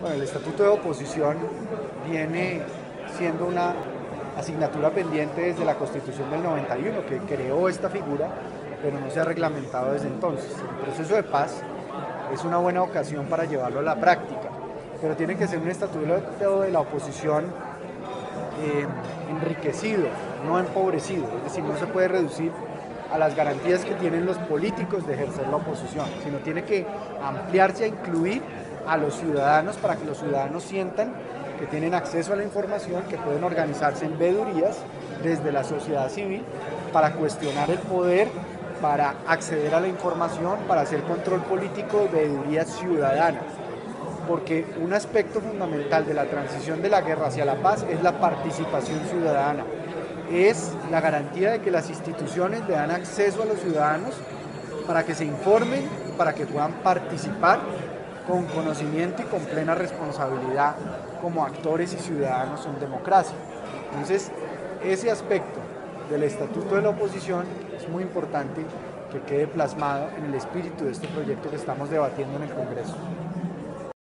Bueno, el Estatuto de Oposición viene siendo una asignatura pendiente desde la Constitución del 91, que creó esta figura, pero no se ha reglamentado desde entonces. El proceso de paz es una buena ocasión para llevarlo a la práctica, pero tiene que ser un estatuto de la oposición enriquecido, no empobrecido, es decir, no se puede reducir a las garantías que tienen los políticos de ejercer la oposición, sino tiene que ampliarse a incluir a los ciudadanos para que los ciudadanos sientan que tienen acceso a la información, que pueden organizarse en veedurías desde la sociedad civil para cuestionar el poder, para acceder a la información, para hacer control político de veedurías ciudadanas. Porque un aspecto fundamental de la transición de la guerra hacia la paz es la participación ciudadana. Es la garantía de que las instituciones le dan acceso a los ciudadanos para que se informen, para que puedan participar con conocimiento y con plena responsabilidad como actores y ciudadanos en democracia. Entonces, ese aspecto del Estatuto de la Oposición es muy importante que quede plasmado en el espíritu de este proyecto que estamos debatiendo en el Congreso.